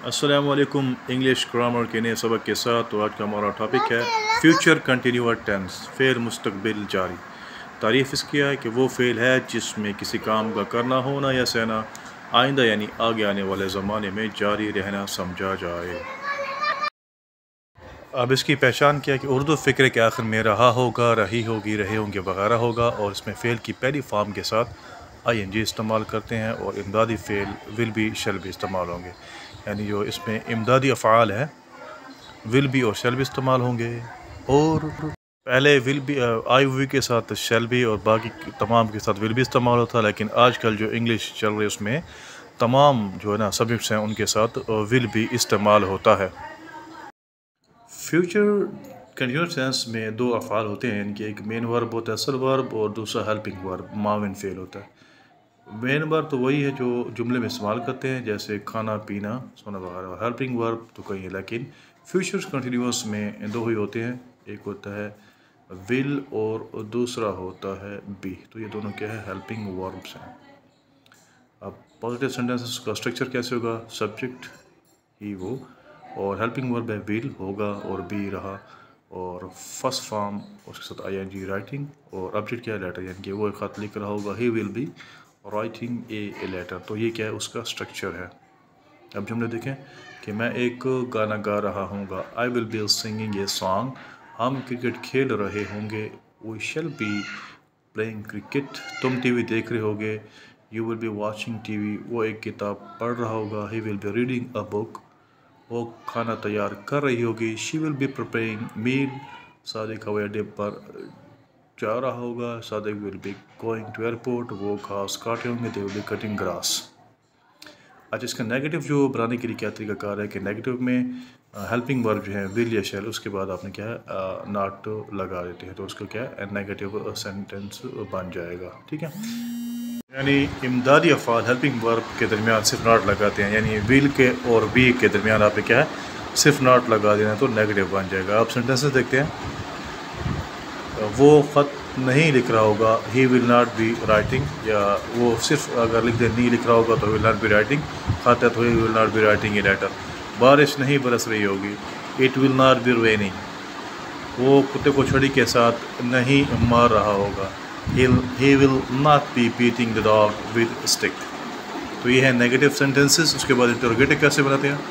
अस्सलाम वालेकुम। English grammar के नए सबक के साथ तो आज का हमारा टॉपिक है फ्यूचर कंटिन्यूअस टेंस, फ़ेल मुस्तकबिल जारी। तारीफ़ इसकी है कि वो फ़ेल है जिसमें किसी काम का करना होना या सहना आइंदा यानी आगे आने वाले ज़माने में जारी रहना समझा जाए। अब इसकी पहचान किया कि उर्दू फ़िक्र के आखिर में रहा होगा, रही होगी, रहे होंगे वगैरह होगा, और इसमें फ़ेल की पहली फॉर्म के साथ ING इस्तेमाल करते हैं और इमदादी फ़ेल विल बी शैल भी इस्तेमाल होंगे। यानी जो इसमें इमदादी अफ़आल है विल बी और शैल भी इस्तेमाल होंगे, और पहले विल बी IOV के साथ शैल भी और बाकी तमाम के साथ विल भी इस्तेमाल होता है, लेकिन आजकल जो इंग्लिश चल रही है उसमें तमाम जो है ना सब्जेक्ट्स हैं उनके साथ विल भी इस्तेमाल होता है। फ्यूचर कंटिन्यूअस टेंस में दो अफ़आल होते हैं, इनके एक मेन वर्ब होता है असल वर्ब और दूसरा हेल्पिंग वर्ब माविन फ़ेल होता है। मेन वर्ब तो वही है जो जुमले में इस्तेमाल करते हैं, जैसे खाना पीना सोना वगैरह। हेल्पिंग वर्ब तो कई है, लेकिन फ्यूचर कंटिन्यूअस में दो ही होते हैं, एक होता है विल और दूसरा होता है बी। तो ये दोनों क्या है, हेल्पिंग वर्ब्स हैं। अब पॉजिटिव सेंटेंसेस का स्ट्रक्चर कैसे होगा, सब्जेक्ट ही वो, और हेल्पिंग वर्ब है विल होगा और बी रहा, और फर्स्ट फॉर्म उसके साथ ING राइटिंग, और ऑब्जेक्ट क्या है, लेटर, यानी कि वो एक ख़त लिख रहा होगा, he will be writing a letter. तो ये क्या है, उसका स्ट्रक्चर है। अब जुमले देखें कि मैं एक गाना गा रहा हूँगा, I will be singing a song, हम क्रिकेट खेल रहे होंगे, we shall be playing cricket, तुम TV देख रहे होगे, you will be watching TV, वो एक किताब पढ़ रहा होगा, he will be reading a book, वो खाना तैयार कर रही होगी, she will be preparing meal, Sadiq हवाई अड्डे पर जा रहा होगा, Sadiq will be going to airport, वो घास काटे होंगे, they will be cutting grass. अच्छा, इसका नेगेटिव जो बनाने के लिए क्या तरीका कार है कि नेगेटिव में हेल्पिंग वर्ब जो है विल या शैल, उसके बाद आपने क्या है नॉट लगा देते हैं, तो उसका क्या है नेगेटिव सेंटेंस बन जाएगा। ठीक है, यानी इमदादी अफ़आल हेल्पिंग वर्ब के दरमियान सिर्फ नॉट लगाते हैं, यानी विल के और बी के दरमियान आपने क्या है सिर्फ नॉट लगा देना, तो नेगेटिव बन जाएगा। आप सेंटेंसेस देखते हैं, वो ख़त नहीं लिख रहा होगा, he will not be writing, या वो सिर्फ अगर लिख दे नहीं लिख रहा होगा तो विल नॉट बी राइटिंग, ख़त है तो he will not be writing a letter. बारिश नहीं बरस रही होगी, it will not be raining, वो कुत्ते को छड़ी के साथ नहीं मार रहा होगा, he will not be beating the dog with a stick। तो ये है नेगेटिव सेंटेंसेस। उसके बाद इंटरोगेटिव कैसे बनाते हैं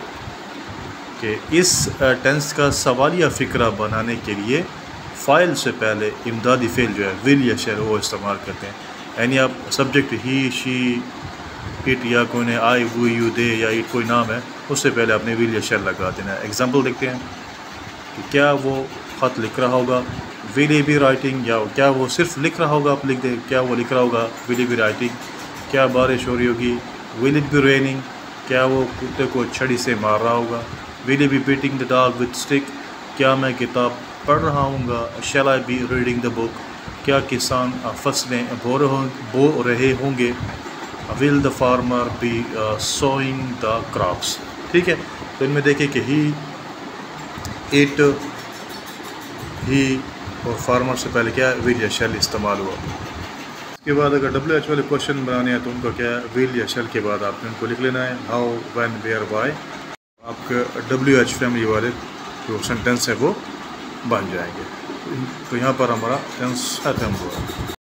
कि इस टेंस का सवालिया फ़िक्रा बनाने के लिए फ़ाइल से पहले इमदादी फ़ेल जो है विल या शैल वो इस्तेमाल करते हैं। यानी आप सब्जेक्ट ही शी इट या कोई ने आई वो यू दे या इट कोई नाम है, उससे पहले आपने विल या शैल लगा देना है। एग्जाम्पल देखते हैं कि क्या वो ख़त लिख रहा होगा, विल ही बी राइटिंग, या क्या वो सिर्फ लिख रहा होगा, आप लिख दें क्या वो लिख रहा होगा, विल ही बी राइटिंग। क्या बारिश हो रही होगी, विल इट बी रेनिंग। क्या वो कुत्ते को छड़ी से मार रहा होगा, will he be beating the dog with stick. क्या मैं किताब पढ़ रहा हूँगा, shall I be reading the book. क्या किसान फसलें बो रहे होंगे, will the farmer be sowing the crops. ठीक है, तो इनमें देखिए कि ही इट ही और फार्मर से पहले क्या है विल या शैल इस्तेमाल हुआ। इसके बाद अगर WH वाले क्वेश्चन बनाने हैं तो उनका क्या है विल या शैल के बाद आपने उनको लिख लेना है हाउ व्हेन वेयर व्हाई। आपके WH फैमिली वाले जो सेंटेंस है वो बन जाएंगे। तो यहाँ पर हमारा टेंस खत्म हुआ।